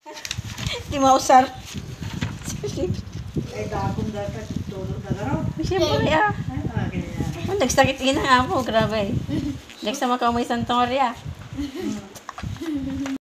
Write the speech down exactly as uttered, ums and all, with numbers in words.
Di mausar. Ay, dapong dapat tulog na garo. Siyempre ah. Ay, ah, ganyan. Oh, nagsakit ina nga po, grabe. Next na makaumoy santong area.